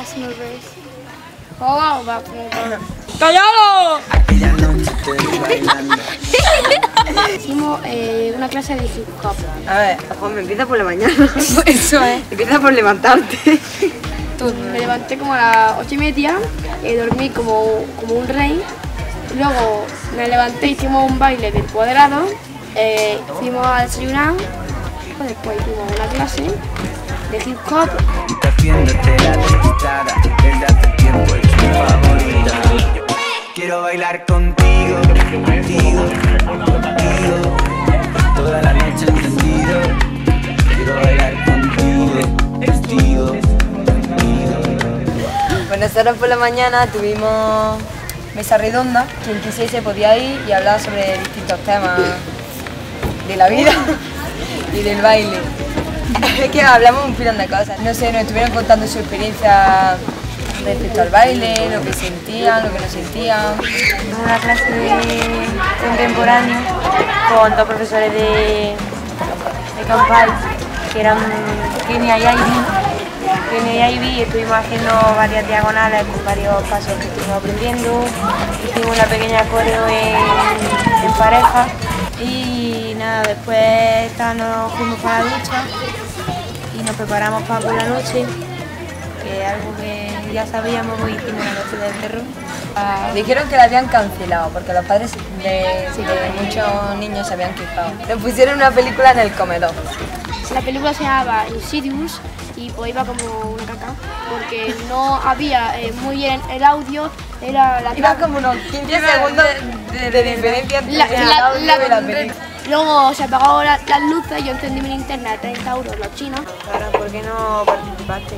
Fast Movers. Oh, Fast Movers. ¡Callado! Aquella noche te vi bailando. Hicimos una clase de hip hop. A ver, Juan, empieza por la mañana. Eso es. Empieza por levantarte. Me levanté como a las 8:30, dormí como un rey. Luego me levanté, hicimos un baile del cuadrado, fuimos a desayunar, después hicimos una clase de hip hop. Y te haciéndote la desquitada. Desde hace tiempo es mi favorita. Quiero bailar contigo, contigo, contigo. Toda la noche encendido. Quiero bailar contigo, contigo, contigo. Pues nosotros por la mañana tuvimos mesa redonda, quien quisiese podía ir y hablar sobre distintos temas de la vida y del baile. Es que hablamos un pilón de cosas, no sé, nos estuvieron contando su experiencia respecto al baile, lo que sentían, lo que no sentían. Una clase de contemporáneo con dos profesores de Campal, que eran Kenia y Ivy, y estuvimos haciendo varias diagonales con varios pasos que estuvimos aprendiendo. Hicimos una pequeña coreo en pareja y nada, después nos fuimos para la ducha y nos preparamos para por la noche, que es algo que ya sabíamos, porque hicimos una noche del terror. Dijeron que la habían cancelado porque los padres de muchos niños se habían quejado. Nos pusieron una película en el comedor. La película se llamaba Insidious y pues iba como una caca, porque no había muy bien el audio, Iba como unos 15 segundos de diferencia entre el audio y la película. Luego se apagaron las luces y yo encendí mi linterna de 30 euros, los chinos. Claro, ¿por qué no participaste?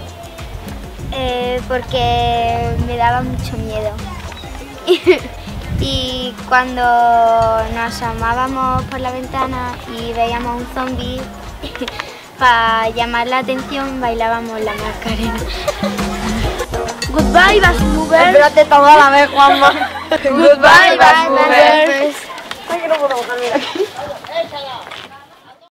Porque me daba mucho miedo. Y cuando nos asomábamos por la ventana y veíamos un zombie, para llamar la atención bailábamos la Macarena. Goodbye, Fast Movers. Espérate toda la vez, Juanma. Goodbye, Fast Movers. Ay, que no puedo bajar, mira.